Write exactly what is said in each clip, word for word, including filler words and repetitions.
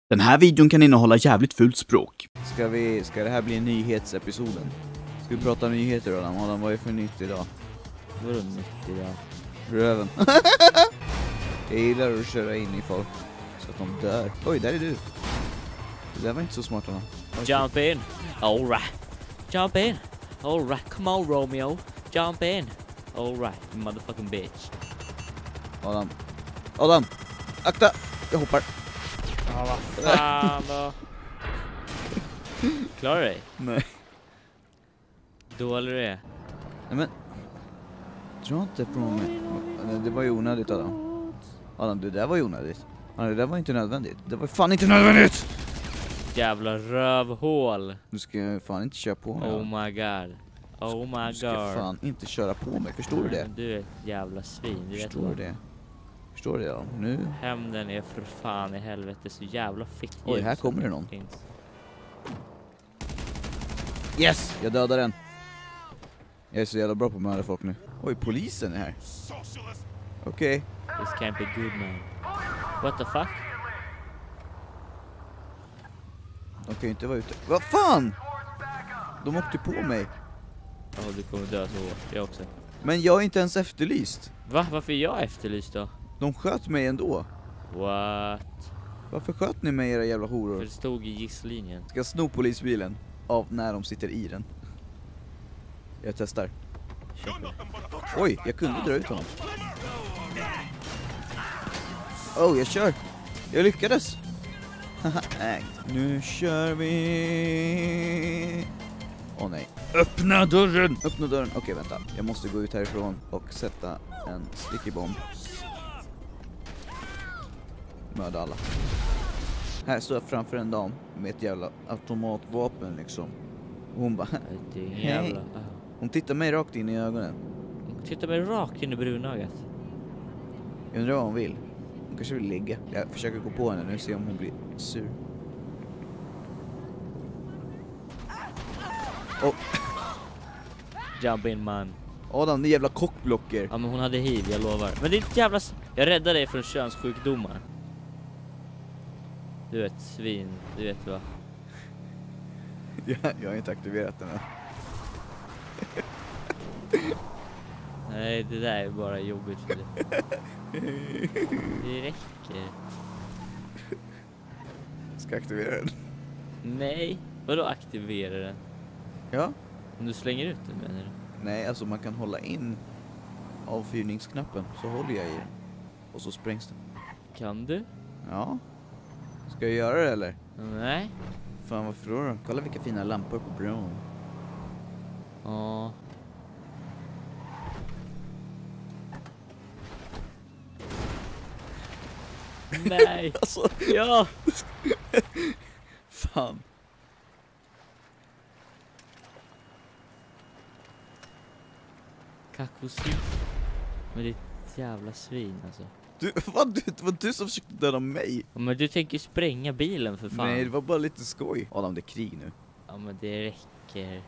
Den här videon kan innehålla jävligt fult språk. Ska vi, ska det här bli nyhetsepisoden? Ska vi prata nyheter då? Adam, vad är för nytt idag? Vadå nytt idag? Röven. Jag gillar att köra in i folk så att de dör. Oj, där är du. Det där var inte så smart, Adam. Jump in. All right. Jump in. All right. Come on, Romeo. Jump in. All right, you motherfucking bitch. Adam. Adam. Akta. Jag hoppar. Ja, vad fan då. Klarar du dig? Nej. Dålig du är. Nej men. Dra inte på mig. Det var ju onödigt, Adam. Adam, det där var ju onödigt. Adam, det där var inte nödvändigt. Det var fan inte nödvändigt. Jävla rövhål. Du ska fan inte köra på mig. Oh my god. Oh my god. Du ska fan inte köra på mig. Förstår du det? Du är ett jävla svin. Du vet Förstår du det? Förstår du det? Ja. Nu. Hämnden är för fan i helvete så jävla fitt. Oj, här kommer det någon. Finns. Yes! Jag dödar den. Jag är så jävla bra på att mörda folk nu. Oj, polisen är här. Okej. Okay. This can't be good, man. What the fuck? De kan ju inte vara ute. Vad fan? De åkte på mig. Ja, oh, du kommer dö så hårt. Jag också. Men jag är inte ens efterlyst. Va? Varför är jag efterlyst då? De sköt mig ändå. What? Varför sköt ni mig, era jävla horor? För det stod i gisslinjen. Ska jag sno polisbilen av när de sitter i den? Jag testar. Oj, jag kunde dra ut honom. Oh, jag kör. Jag lyckades. Nej, nu kör vi. Åh oh, nej. Öppna dörren! Öppna dörren. Okej, okay, vänta. Jag måste gå ut härifrån och sätta en sticky bomb. Mörda alla. Här står jag framför en dam med ett jävla automatvapen liksom. Och hon bara, det är ingen hej. jävla... Hon tittar mig rakt in i ögonen. Titta mig rakt in i brunögat. Jag undrar vad hon vill. Hon kanske vill ligga. Jag försöker gå på henne nu och se om hon blir sur. Oh. Jump in, man. Adam, ni jävla kockblocker. Ja, men hon hade hiv, jag lovar. Men det är ett jävla... Jag räddar dig från könssjukdomar. Du är ett svin, du vet vad. jag, jag har inte aktiverat den här. Nej, det där är bara jobbigt för dig. Det räcker. Ska jag aktivera den? Nej, vadå aktivera den? Ja. Om du slänger ut den, menar du? Nej, alltså man kan hålla in avfyrningsknappen. Så håller jag i den. Och så sprängs den. Kan du? Ja. Ska jag göra det eller? Nej. Fan, varför då? Kolla vilka fina lampor på bron. Ja. Nej. Alltså. Ja. Fan. Kakosi. Men det är ett jävla svin alltså. Du, vad, du, det var du som försökte döda mig. Ja, men du tänker spränga bilen för fan. Nej, det var bara lite skoj. Adam, det är krig nu. Ja, men det räcker.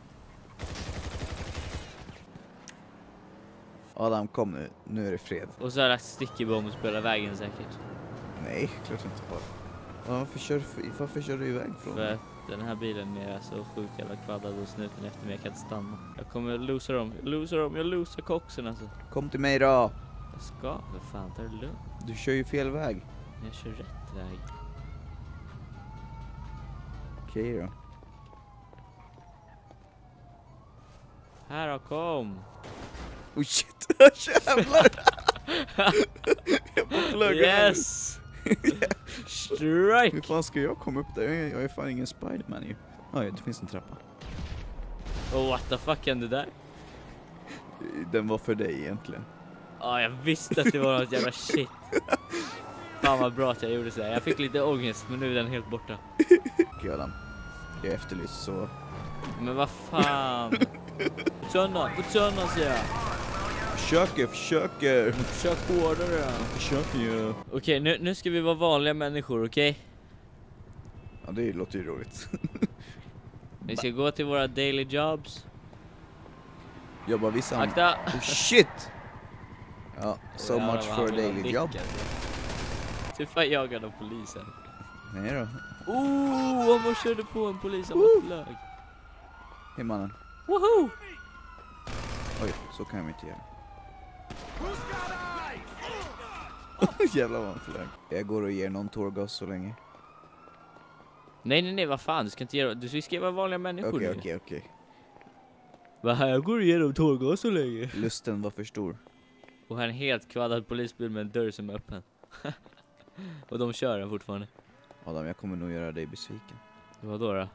Adam, kom nu. Nu är det fred. Och så har jag lagt stickybomb och spelar vägen säkert. Nej, klart inte bara. Varför kör, varför kör du iväg från? För att den här bilen är så sjukt jävla kvaddad och snuten efter mig, jag kan inte stanna. Jag kommer losa dem, jag losar dem, jag losar koxen alltså. Kom till mig då. Jag ska för fan, ta det lugnt. Du kör ju fel väg. Jag kör rätt väg. Okej då. Här då, kom. Oh shit, jävlar. Jag får flöga. Yes. Strike. Hur fan ska jag komma upp där? Jag är, jag är fan ingen Spiderman ju. Ja, det finns en trappa. Oh, what the fuck hände där? Den var för dig egentligen. Ja, oh, jag visste att det var något jävla shit. Fan vad bra att jag gjorde så här. Jag fick lite ångest, men nu är den helt borta. Okej Adam, jag efterlyst så... Men vad fan. Tunnan, på tunnan säger jag. Försöker, försöker. Försök hårdare. Försöker ju. Okej, okay, nu, nu ska vi vara vanliga människor, okej? Okay? Ja, det låter ju roligt. Vi ska gå till våra daily jobs. Jobbar vi samma... Akta! Oh, shit! Ja, so oh, much for a daily job. Typ fan jagad av polisen. Nej då. Oh, han bara körde på en polis, han bara flög. Hej mannen. Woho! Oj, så kan jag inte göra. Jävlar vad han flög. Jag går och ger någon tårgas så länge. Nej, nej, nej, vad fan, du ska inte göra, du ska skriva vanliga människor. Okej, nu. okej, okej. Vad här, jag går igenom tårgas så länge. Lusten var för stor. Och här är en helt kvaddad polisbil med en dörr som är öppen. Och de kör den fortfarande. Adam, jag kommer nog göra dig besviken. Vadå då?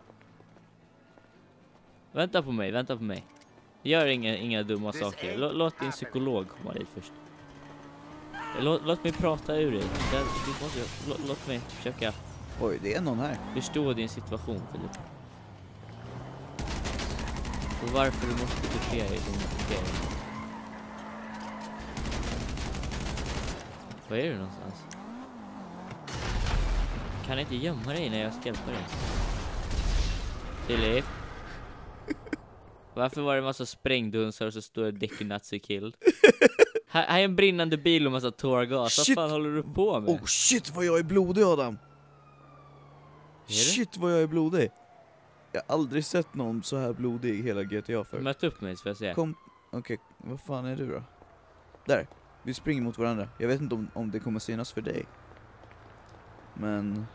Vänta på mig, vänta på mig. Gör inga, inga dumma saker. Lå, låt din psykolog komma dit först. Låt, låt mig prata ur dig. Det, du måste, låt, låt mig försöka Oj, det är någon här. förstå din situation, Filip. Och varför du måste bete dig som du beter dig. Var är du någonstans? Kan inte gömma dig när jag ska hjälpa dig? Filip? Varför var det en massa sprängdunsar och så står det Dicky Nazi killed? Här, här är en brinnande bil och massa tårgas. Vad Shit. fan håller du på med? Oh shit vad jag är blodig, Adam. Shit vad jag är blodig. Jag har aldrig sett någon så här blodig i hela G T A för. Möt upp mig så får jag se. Kom, okej, okay. Vad fan är du då? Där, vi springer mot varandra. Jag vet inte om, om det kommer synas för dig. Men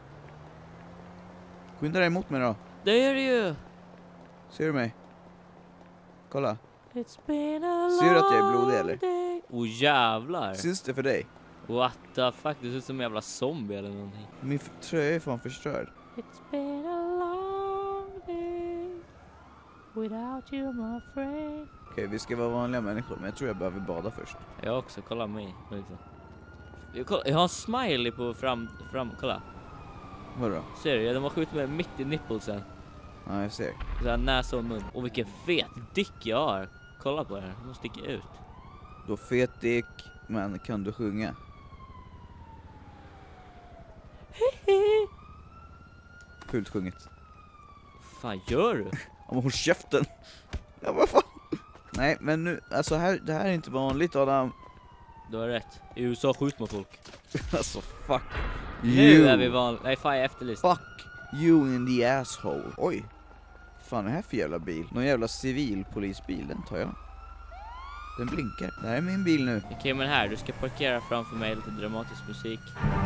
skynda dig emot mig då. Det är det ju! Ser du mig? Kolla. It's been a Ser du att jag är blodig eller? day. Oh jävlar! Syns det för dig? What the fuck, det ser ut som en jävla zombie eller någonting. Min f- tröja är fan förstörd. It's been a long day without you my friend. Okej, okay, vi ska vara vanliga människor, men jag tror jag behöver bada först. Jag också, kolla mig. Jag, kolla, jag har en smiley på fram, fram, kolla. Vadå? Ser du? De har skjutit mig mitt i nippelsen. Ja, jag ser. Så här näsa och mun. Och vilken fet dick jag har. Kolla på det här, de sticker ut. Då fet dick, men kan du sjunga? Fult sjunget. Fan gör du? Ja, men håll käften. Ja, vad fan? Nej, men nu, alltså här, det här är inte vanligt, Adam. Du har rätt. I U S A skjuter man folk. Alltså, fuck Nu you. är vi vanliga. Nej, fan jag efterlyst. Fuck you in the asshole. Oj. Fan är det här för jävla bil? Någon jävla civilpolisbil, den tar jag. Den blinkar. Det här är min bil nu. Okej, men här, du ska parkera framför mig, lite dramatisk musik.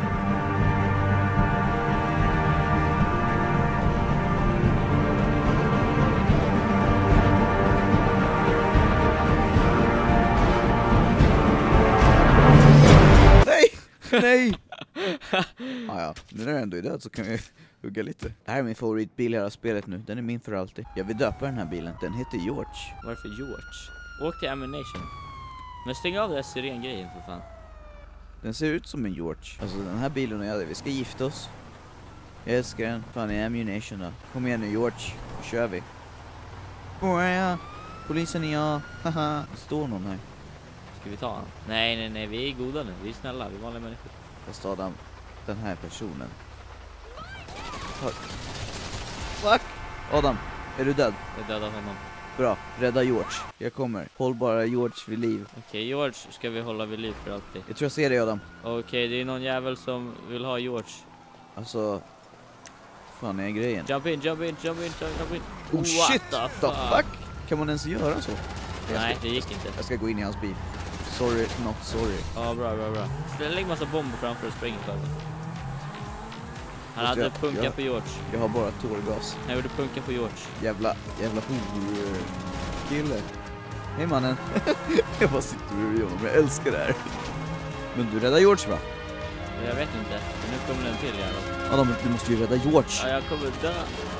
Nej! Nej! Ah, ja, nu när jag ändå är död så kan vi hugga lite. Det här är min favoritbil i hela spelet nu. Den är min för alltid. Jag vill döpa den här bilen. Den heter George. Varför George? Åk till Ammunition. Men stäng av det här syrengrejen för fan. Den ser ut som en George. Alltså den här bilen och jag, vi ska gifta oss. Jag älskar den. Fan är Ammunition då. Kom igen nu George. Nu kör vi. Boja. Polisen är jag. Haha. Det står någon här. Ska vi ta han? Nej, nej, nej, vi är goda nu. Vi är snälla, vi är vanliga människor. Fast Adam, den här personen. Fuck. Fuck. Adam, är du död? Jag dödar honom. Bra, rädda George. Jag kommer. Håll bara George vid liv. Okej, George ska vi hålla vid liv för alltid. Jag tror jag ser dig Adam. Okej, det är någon jävel som vill ha George. Alltså, fan är grejen? Jump in, jump in, jump in, jump in. Oh What shit, the the fuck? fuck? Kan man ens göra så? Nej, det gick inte. Jag ska gå in i hans bil. Sorry, not sorry. Ja, bra, bra, bra. Lägg massa bomber framför och spring för honom. Han Just hade det, punkat ja. på George. Jag har bara tårgas. Han gjorde punka på George. Jävla, jävla hor kille. Hej mannen. Jag bara sitter bredvid honom, jag älskar det här. Men du räddar George va? Jag vet inte, men nu kommer den till jävlar. Adam, du måste ju rädda George. Ja, jag kommer dö.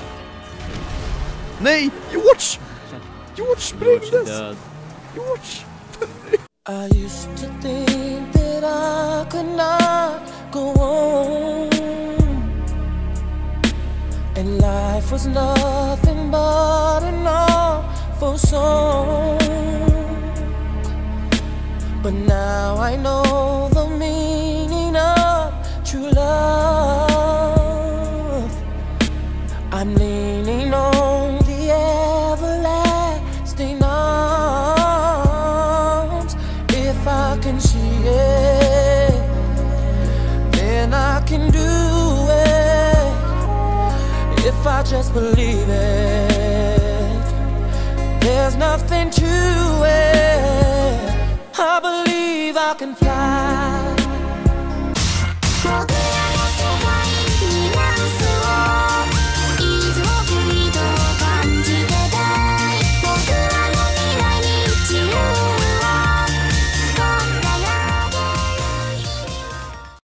Nej, George! George sprängdes! George är död. George! I used to think that I could not go on, and life was nothing but an awful song. But now I know the meaning of true love. I'm leaning on the everlasting arms. If I can see it, then I can do it. if I just believe it. There's nothing to it. I believe I can fly.